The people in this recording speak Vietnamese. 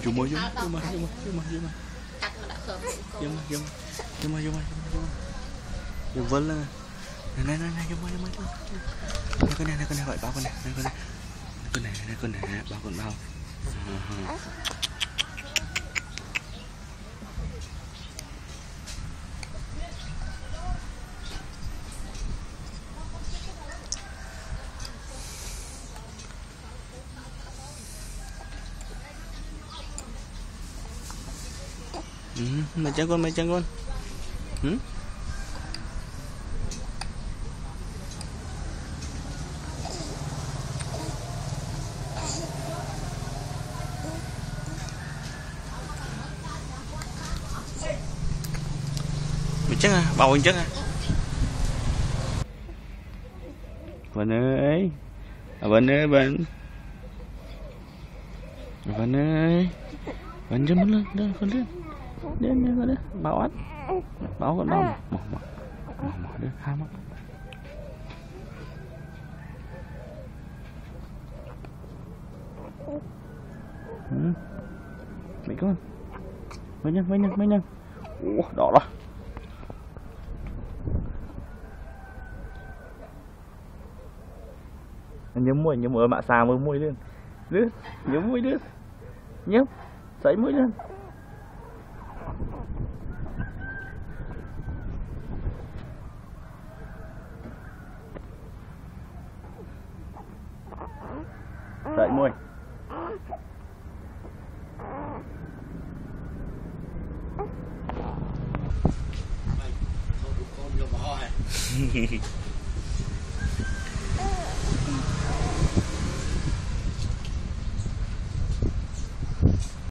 Cuma vâng là này con này gọi bao con này bao con bao mấy chân con mày chắc à bầu chắc à Vân ơi Vân ơi Vân cho mình lên con lên bảo ắt bảo con bao mỏ được hai mắt mấy con mấy nhân đỏ đó nhớ mũi mạ xà mũi lên nhớ mũi lên nhớ sấy mũi lên sấy mũi